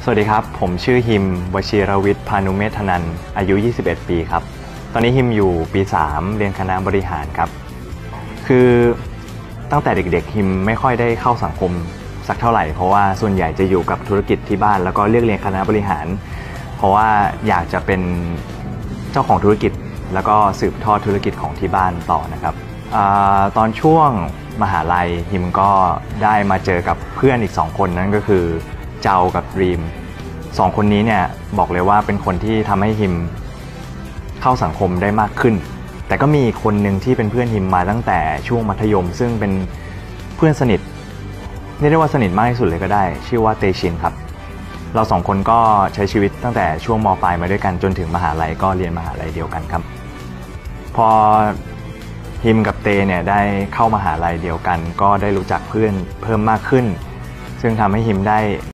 สวัสดีครับผมชื่อฮิมวชิรวิทย์พานุเมธนันท์อายุ21ปีครับตอนนี้ฮิมอยู่ปี3เรียนคณะบริหารครับคือตั้งแต่เด็กๆฮิมไม่ค่อยได้เข้าสังคมสักเท่าไหร่เพราะว่าส่วนใหญ่จะอยู่กับธุรกิจที่บ้านแล้วก็เลือกเรียนคณะบริหารเพราะว่าอยากจะเป็นเจ้าของธุรกิจแล้วก็สืบทอดธุรกิจของที่บ้านต่อนะครับตอนช่วงมหาลัยฮิมก็ได้มาเจอกับเพื่อนอีก2คนนั่นก็คือเจ้ากับรีม2คนนี้เนี่ยบอกเลยว่าเป็นคนที่ทำให้ฮิมเข้าสังคมได้มากขึ้นแต่ก็มีคนหนึ่งที่เป็นเพื่อนฮิมมาตั้งแต่ช่วงมัธยมซึ่งเป็นเพื่อนสนิทเรียกได้ว่าสนิทมากที่สุดเลยก็ได้ชื่อว่าเตชินครับเรา2คนก็ใช้ชีวิตตั้งแต่ช่วงม.ปลายมาด้วยกันจนถึงมหาลัยก็เรียนมหาลัยเดียวกันครับพอฮิมกับเตเนี่ยได้เข้ามหาลัยเดียวกันก็ได้รู้จักเพื่อนเพิ่มมากขึ้นซึ่งทำให้ฮิมได้